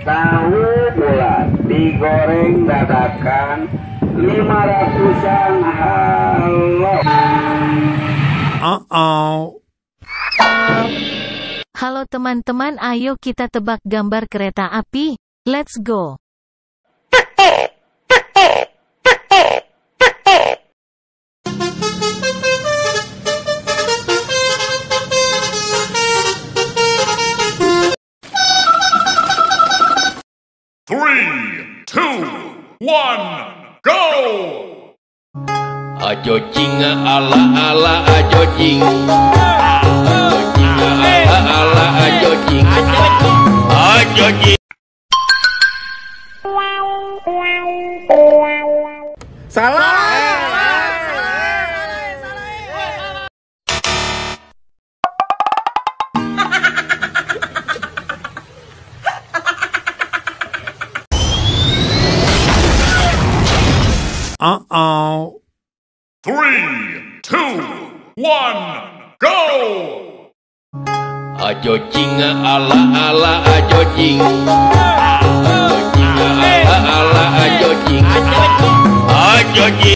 tahu bulat digoreng dadakan 500-an. Halo. Halo teman-teman, ayo kita tebak gambar kereta api. Let's go. Three, two, one, go! Ajo cing ala ala ajo cing. Ajo cing ala ala ajo cing. Ajo cing. Salah. Three, two, one, go! Ajo cing ala ala ajo cing. Ajo cing ala ala ajo cing. Ajo cing.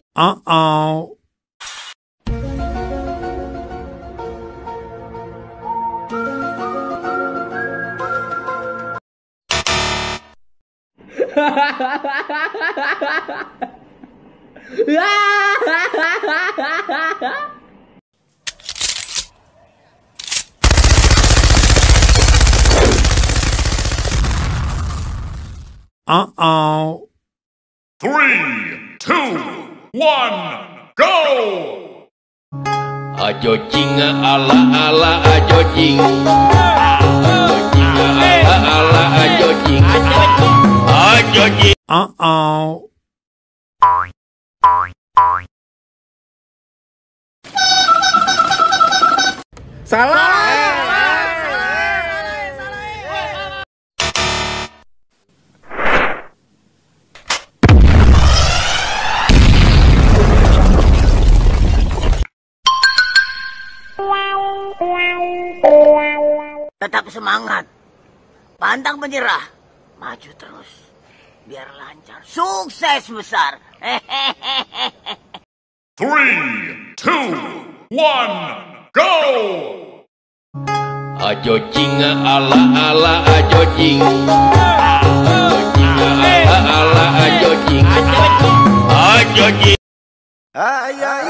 Three, two, one, go! Ajo cing ala ala ajo cing. Ajo cing ala ala ajo cing. Ajo cing. Salah. Tetap semangat, pantang menyerah, maju terus, biar lancar, sukses besar. Three, two, one, go! Ajo cing ala ala ajo cing. Ajo cing ala ala ajo cing. Ajo cing. Ay ay